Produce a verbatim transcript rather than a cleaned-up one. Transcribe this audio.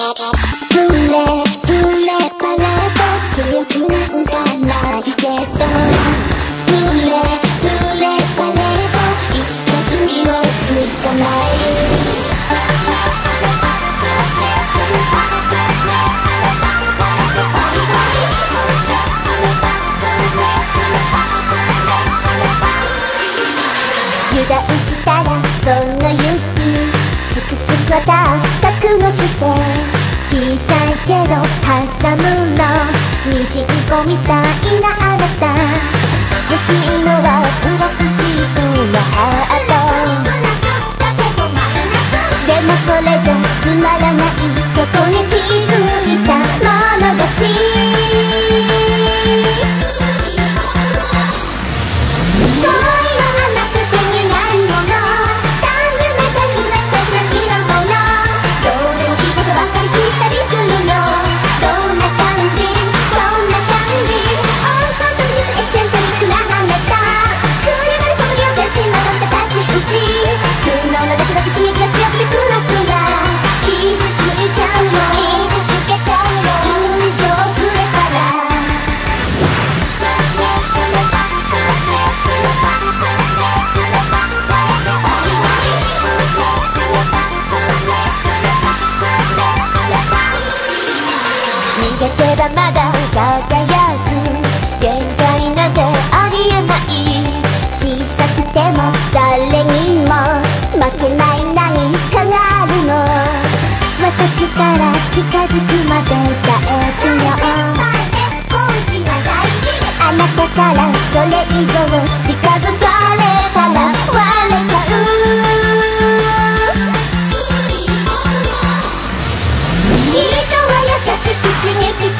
パレード強くなんかないけど、ブレブレパレードいつか君を捕まえる。油断したらその指チクチクは高くのして小さいけど挟むのミジンコみたいなあなた、欲しいのはプラスチックのハートでもそれじゃつまらない、そこに気づいたもの勝ち。逃げてばまだ輝く、限界なんてありえない、小さくても誰にも負けない何かがあるの、私から近づくまで耐えるよ、あなたからそれ以上近づかれたら割れちゃう。人は優しく刺激